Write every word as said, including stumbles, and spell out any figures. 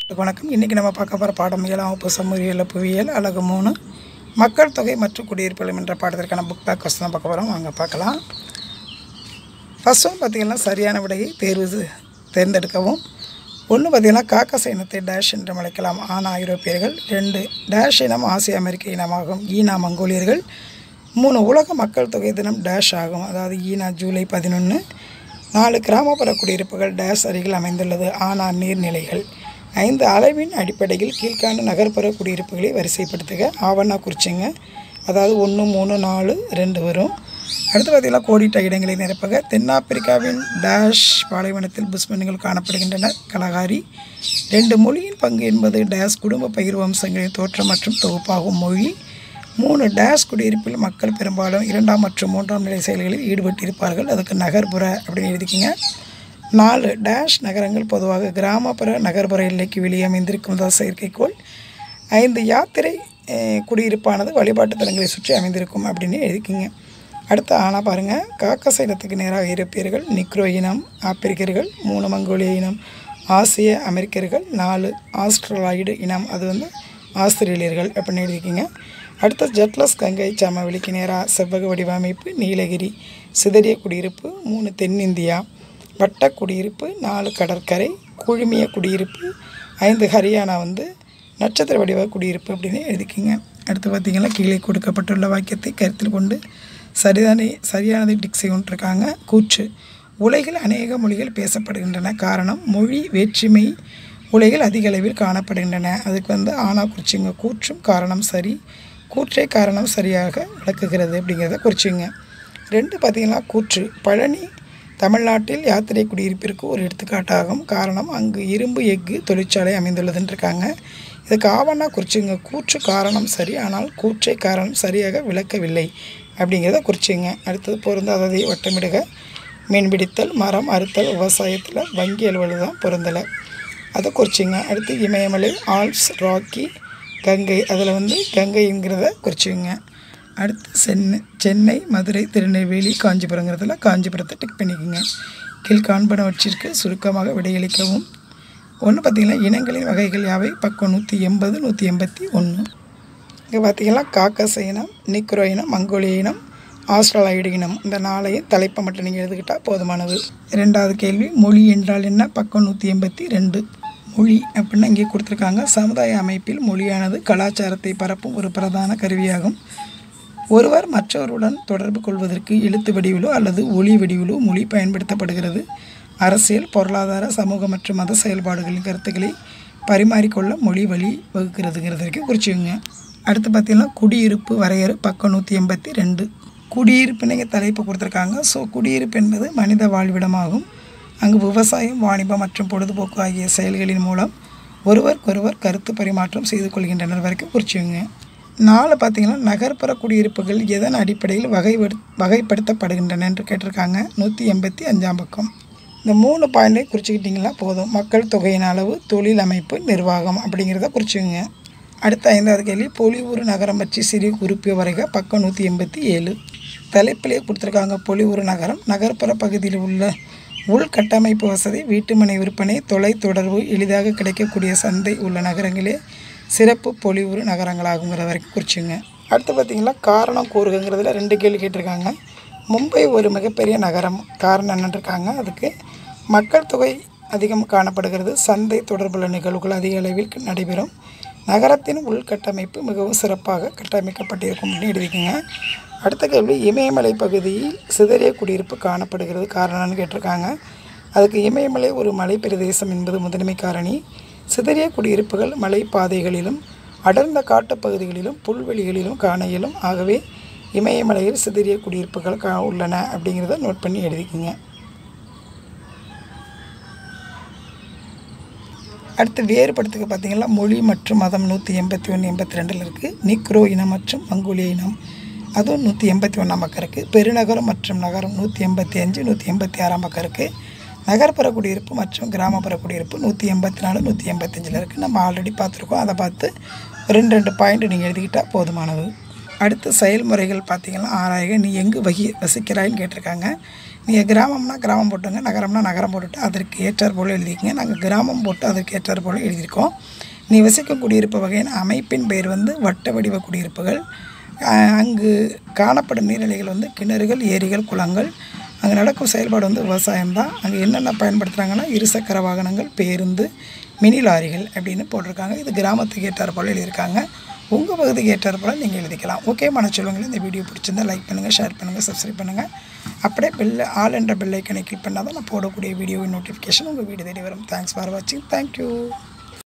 வணக்கம். இன்றைக்கி நம்ம பார்க்க போகிற பாடம் ஏழாம் வகுப்பு சமூக புவியியல் அலகு மூணு மக்கள் தொகை மற்றும் குடியிருப்புகள் என்ற பாடத்திற்கான புக் பேக் கொஸ்டின் தான் பார்க்க போகிறோம். வாங்க பார்க்கலாம். ஃபர்ஸ்ட் ஒன் பார்த்திங்கன்னா சரியான விடையை தேர்வு தேர்ந்தெடுக்கவும். ஒன்று பார்த்திங்கன்னா காக்கச இனத்தை டேஷ் என்று அழைக்கலாம். ஆனா ஐரோப்பியர்கள். ரெண்டு டேஷ் இனம் ஆசிய அமெரிக்க இனமாகும். ஈனா மங்கோலியர்கள். மூணு உலக மக்கள் தொகை தினம் டேஷ் ஆகும், அதாவது ஈனா ஜூலை பதினொன்று. நாலு கிராமப்புற குடியிருப்புகள் டேஷ் அருகில் அமைந்துள்ளது. ஆனா நீர்நிலைகள். ஐந்து அளவின் அடிப்படையில் கீழ்காணும் நகர்ப்புற குடியிருப்புகளை வரிசைப்படுத்துக. ஆவணா குறிச்சிங்க, அதாவது ஒன்று மூணு நாலு ரெண்டு வரும். அடுத்து பார்த்திங்கன்னா கோடிட்ட இடங்களை நிரப்புக. தென்னாப்பிரிக்காவின் டேஷ் பாலைவனத்தில் புஷ்மன்கள் காணப்படுகின்றன. கலகாரி. ரெண்டு மொழியின் பங்கு என்பது டேஷ் குடும்ப பகிர்வு அம்சங்களின் தோற்றம் மற்றும் தொகுப்பாகும் மொழி. மூணு டேஷ் குடியிருப்பில் மக்கள் பெரும்பாலும் இரண்டாம் மற்றும் மூன்றாம் நிலை செயல்களில் ஈடுபட்டிருப்பார்கள், அதுக்கு நகர்ப்புற அப்படின்னு எழுதிக்கிங்க. நாலு டேஷ் நகரங்கள் பொதுவாக கிராமப்புற நகர்ப்புற எல்லைக்கு வெளியே அமைந்திருக்கும் செயற்கைக்கோள். ஐந்து யாத்திரை குடியிருப்பானது வழிபாட்டு தலங்களை சுற்றி அமைந்திருக்கும் அப்படின்னு எழுதிக்கிங்க. அடுத்து ஆனால் பாருங்கள், காக்கச இனத்துக்கு நேராக ஐரோப்பியர்கள். நிக்ரோ இனம் ஆப்பிரிக்கர்கள். மூணு மங்கோலிய இனம் ஆசிய அமெரிக்கர்கள். நாலு ஆஸ்திரலாய்டு இனம், அது வந்து ஆஸ்திரேலியர்கள் அப்படின்னு எழுதிக்கிங்க. அடுத்த ஜட்லஸ் கங்கை சமவெளிக்கு நேராக செவ்வக வடிவமைப்பு. நீலகிரி சிதறிய குடியிருப்பு. மூணு தென்னிந்தியா வட்ட குடியிருப்பு. நாலு கடற்கரை குழுமிய குடியிருப்பு. ஐந்து ஹரியானா வந்து நட்சத்திர வடிவ குடியிருப்பு அப்படின்னு எழுதிக்கிங்க. அடுத்து பார்த்திங்கன்னா கீழே கொடுக்கப்பட்டுள்ள வாக்கியத்தை கருத்தில் கொண்டு சரிதானே சரியானதை டிக் செய்யணுன்ட்ருக்காங்க. கூற்று. உலகில் அநேக மொழிகள் பேசப்படுகின்றன. காரணம் மொழி வேற்றுமை உலகில் அதிக அளவில் காணப்படுகின்றன. அதுக்கு வந்து ஆனா குறிச்சிங்க. கூற்றும் காரணம் சரி, கூற்றே காரணம் சரியாக விளக்குகிறது அப்படிங்கிறத குறிச்சிங்க. ரெண்டு பார்த்திங்கன்னா கூற்று. பழனி தமிழ்நாட்டில் யாத்திரை குடியிருப்பிற்கு ஒரு எடுத்துக்காட்டாகும். காரணம் அங்கு இரும்பு எஃகு தொழிற்சாலை அமைந்துள்ளதுன்னு இருக்காங்க. இதுக்கு ஆவணா குறிச்சிங்க. கூற்று காரணம் சரி, ஆனால் கூற்றை காரணம் சரியாக விளக்கவில்லை அப்படிங்கிறத குறிச்சிங்க. அடுத்தது பொருந்தாததை வட்டமிடுக. மீன்பிடித்தல், மரம் அறுத்தல், விவசாயத்தில், வங்கி அலுவலகம் தான் பொருந்தலை, அதை குறிச்சிங்க. அடுத்து இமயமலை, ஆல்ப்ஸ், ராக்கி, கங்கை, அதில் வந்து கங்கைங்கிறத குறிச்சிங்க. அடுத்து சென்னை சென்னை மதுரை திருநெல்வேலி காஞ்சிபுரங்கிறதுல காஞ்சிபுரத்தை டிக் பண்ணிக்கோங்க. கீழ் காண்பனவற்றிற்கு சுருக்கமாக விடையளிக்கவும். ஒன்று பார்த்திங்கன்னா இனங்களின் வகைகள் யாவை. பக்கம் நூற்றி எண்பது நூற்றி எண்பத்தி ஒன்று. இங்கே பார்த்திங்கன்னா காக்கச இனம், நிக்ரோ இனம், மங்கோலிய இனம், ஆஸ்திரலாய்டு இனம், இந்த நாளையும் தலைப்பை மட்டும் நீங்கள் எழுதுக்கிட்டால் போதுமானது. ரெண்டாவது கேள்வி, மொழி என்றால் என்ன. பக்கம் நூற்றி எண்பத்தி ரெண்டு. மொழி அப்படின்னா இங்கே கொடுத்துருக்காங்க. சமுதாய அமைப்பில் மொழியானது கலாச்சாரத்தை பரப்பும் ஒரு பிரதான கருவியாகும். ஒருவர் மற்றவருடன் தொடர்பு கொள்வதற்கு எழுத்து வடிவிலோ அல்லது ஒலி வடிவிலோ மொழி பயன்படுத்தப்படுகிறது. அரசியல், பொருளாதார, சமூக மற்றும் மத செயல்பாடுகளின் கருத்துக்களை பரிமாறிக்கொள்ள மொழி வழி வகுக்கிறதுங்கிறதுக்கு குறிச்சுங்க. அடுத்து பார்த்திங்கன்னா குடியிருப்பு வரையறு. பக்கம் நூற்றி எண்பத்தி ரெண்டு. குடியிருப்புன்னு இங்கே தலைப்பு கொடுத்துருக்காங்க. ஸோ குடியிருப்பு என்பது மனித வாழ்விடமாகும். அங்கு விவசாயம், வாணிபம் மற்றும் பொழுதுபோக்கு ஆகிய செயல்களின் மூலம் ஒருவருக்கொருவர் கருத்து பரிமாற்றம் செய்து கொள்கின்றனர் வரைக்கும் குறிச்சுங்க. நாலு பார்த்திங்கன்னா நகர்ப்புற குடியிருப்புகள் எதன் அடிப்படையில் வகை வகைப்படுத்தப்படுகின்றன என்று கேட்டிருக்காங்க. நூற்றி எண்பத்தி அஞ்சாம் பக்கம். இந்த மூணு பாயிண்டை குறிச்சிக்கிட்டிங்கன்னா போதும். மக்கள் தொகையின் அளவு, தொழில் அமைப்பு, நிர்வாகம் அப்படிங்கிறத குறிச்சுங்க. அடுத்த ஐந்தாவது கேள்வி, பொலிவுறு நகரம் பற்றி சிறு குறிப்பு வரைக. பக்கம் நூற்றி எண்பத்தி ஏழு. தலைப்பிலே கொடுத்துருக்காங்க. பொலிவுறு நகரம் நகர்ப்புற பகுதியில் உள்ள உள்கட்டமைப்பு வசதி, வீட்டுமனை விற்பனை, தொலை தொடர்பு, எளிதாக கிடைக்கக்கூடிய சந்தை உள்ள நகரங்களே சிறப்பு பொலிவுறு நகரங்களாகுங்கிற வரைக்கும் குறிச்சுங்க. அடுத்து பார்த்திங்கன்னா காரணம் கூறுகிறதுல ரெண்டு கேள்வி கேட்டிருக்காங்க. மும்பை ஒரு மிகப்பெரிய நகரம், காரணம் என்னன்றிருக்காங்க. அதுக்கு மக்கள் தொகை அதிகம் காணப்படுகிறது, சந்தை தொடர்புள்ள நிகழ்வுகள் அதிக அளவில் நடைபெறும், நகரத்தின் உள்கட்டமைப்பு மிகவும் சிறப்பாக கட்டமைக்கப்பட்டிருக்கும் அப்படின்னு எழுதிக்கோங்க. அடுத்த கேள்வி, இமயமலை பகுதியில் சிதறிய குடியிருப்பு காணப்படுகிறது, காரணம்னு கேட்டிருக்காங்க. அதுக்கு இமயமலை ஒரு மலை பிரதேசம் என்பது முதன்மை காரணி. சிதறிய குடியிருப்புகள் மலைப்பாதைகளிலும் அடர்ந்த காட்டுப்பகுதிகளிலும் புல்வெளிகளிலும் காண இயலும். ஆகவே இமயமலையில் சிதறிய குடியிருப்புகள் கா உள்ளன அப்படிங்கிறத நோட் பண்ணி எழுதிக்கிங்க. அடுத்து வேறுபடுத்துக்க பார்த்திங்கன்னா மொழி மற்றும் மதம் நூற்றி எண்பத்தி ஒன்று எண்பத்தி ரெண்டில் இருக்குது. நிக்ரோ இனம் மற்றும் மங்கோலிய இனம் அதுவும் நூற்றி எண்பத்தி ஒன்றாம் பக்கம் இருக்குது. பெருநகரம் மற்றும் நகரம் நூற்றி எண்பத்தி அஞ்சு நூற்றி எண்பத்தி ஆறாம் பக்கம் இருக்குது. நகர்ப்புற குடியிருப்பு மற்றும் கிராமப்புற குடியிருப்பு நூற்றி எண்பத்தி நாலு நூற்றி எண்பத்தஞ்சில் இருக்குது. நம்ம ஆல்ரெடி பார்த்துருக்கோம். அதை பார்த்து ரெண்டு ரெண்டு பாயிண்ட் நீங்கள் எழுதிக்கிட்டால் போதுமானது. அடுத்து செயல்முறைகள் பார்த்திங்கன்னா ஆராய்க. நீ எங்கு வகி வசிக்கிறாயின்னு கேட்டிருக்காங்க. நீங்கள் கிராமம்னா கிராமம் போட்டுங்க, நகரம்னா நகரம் போட்டுட்டு அதற்கு ஏற்றார் போல் எழுதிக்கங்க. நாங்கள் கிராமம் போட்டு அதற்கு ஏற்றார் போல் எழுதியிருக்கோம். நிவசிக்கும் குடியிருப்பு வகையின் அமைப்பின் பெயர் வந்து வட்ட வடிவ குடியிருப்புகள். அங்கு காணப்படும் நீர்நிலைகள் வந்து கிணறுகள், ஏரிகள், குளங்கள். அங்கே நடக்கும் செயல்பாடு வந்து விவசாயம்தான். அங்கே என்னென்ன பயன்படுத்துகிறாங்கன்னா இருசக்கர வாகனங்கள், பேருந்து, மினி லாரிகள் அப்படின்னு போட்டிருக்காங்க. இது கிராமத்துக்கு ஏற்றார் போல் எழுதியிருக்காங்க. உங்கள் பகுதிக்கு ஏற்றார் போல் நீங்கள் எழுதிக்கலாம். ஓகே மனச்சொல்லுங்கள். இந்த வீடியோ பிடிச்சிருந்தால் லைக் பண்ணுங்கள், ஷேர் பண்ணுங்கள், சப்ஸ்கிரைப் பண்ணுங்கள். அப்படியே பெல் ஆல் என்ற பெல் ஐக்கனை கிளிக் பண்ணால் தான் நான் போடக்கூடிய வீடியோவின் நோட்டிஃபிகேஷன் உங்கள் வீடு தேடி வரும். தேங்க்ஸ் ஃபார் வாட்சிங். தேங்க்யூ.